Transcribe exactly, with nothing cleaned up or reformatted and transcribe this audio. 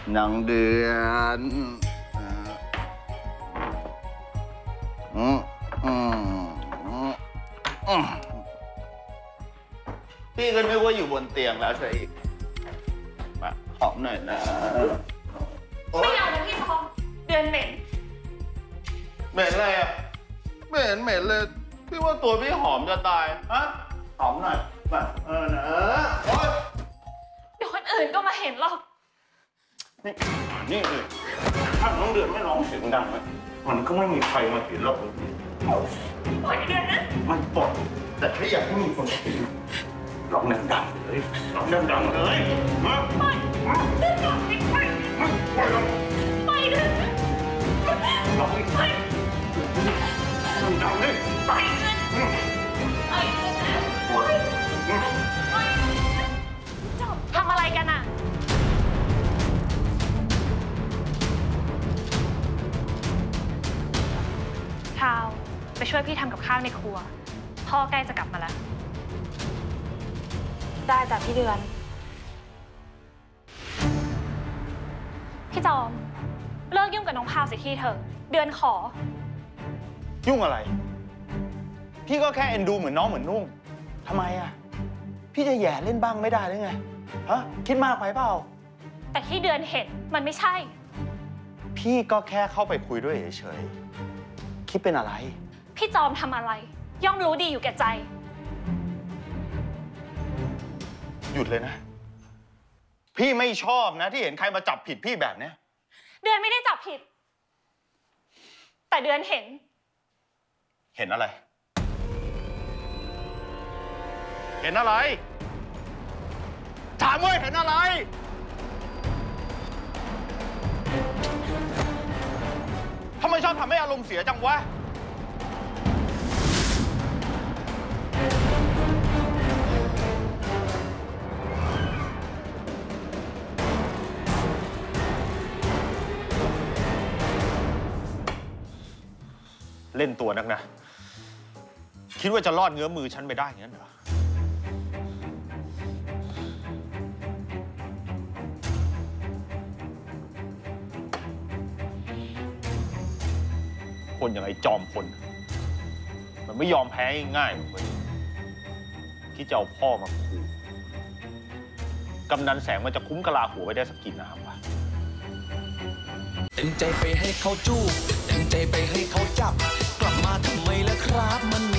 นางเดือนอืมอืมอืมพี่ก็นึกว่าอยู่บนเตียงแล้วใช่อีกมาหอมหน่อยนะไม่เอานะพี่ทองเดือนเหม็นเหม็นอะไรอ่ะไม่เห็นเหม็นเลยพี่ว่าตัวพี่หอมจะตายฮะหอมหน่อยมาเออนะโอ๊ยเดี๋ยวคนอื่นก็มาเห็นหรอกนี่นี่เลยถ้าน้องเดือนไม่ร้องเสียงดังเลยมันก็ไม่มีใครมาเห็นหรอกปล่อยเดือนนะมันปลดแต่ถ้าอยากให้มีคนเห็นร้องดังๆเลยร้องดังๆเลยมาปล่อยเดือนก่อนไม่ปล่อยปล่อยปล่อยเดือนร้องไม่ปล่อยดังๆเลยปล่อยเดือนปล่อยเดือนนะปล่อยปล่อยจบทำอะไรกันอ่ะพราวไปช่วยพี่ทำกับข้าวในครัวพ่อใกล้จะกลับมาแล้วได้แต่พี่เดือนพี่จอมเลิกยุ่งกับน้องพาวเสียทีเถอะเดือนขอยุ่งอะไรพี่ก็แค่เอ็นดูเหมือนน้องเหมือนนุ่งทำไมอ่ะพี่จะแย่เล่นบ้างไม่ได้หรือไงฮะคิดมากไปเปล่าแต่ที่เดือนเห็นมันไม่ใช่พี่ก็แค่เข้าไปคุยด้วยเฉยๆคิดเป็นอะไรพี่จอมทำอะไรย่อมรู้ดีอยู่แก่ใจหยุดเลยนะพี่ไม่ชอบนะที่เห็นใครมาจับผิดพี่แบบเนี้ยเดือนไม่ได้จับผิดแต่เดือนเห็นเห็นอะไรเห็นอะไรถามว่าเห็นอะไรทำไมชอบทำให้อารมณ์เสียจังวะเล่นตัวนักนะคิดว่าจะรอดเงื้อมือฉันไปได้อย่างนั้นเหรอคนอย่างไอ้จอมพลมันไม่ยอมแพ้ง่ายๆหรอกเว้ยที่จะเอาพ่อมาขู่กำนันแสงมันจะคุ้มกะลาหัวไว้ได้สักกี่น้ำวะเต็มใจไปให้เขาจูบเต็มใจไปให้เขาจับกลับมาทำไมล่ะครับมัน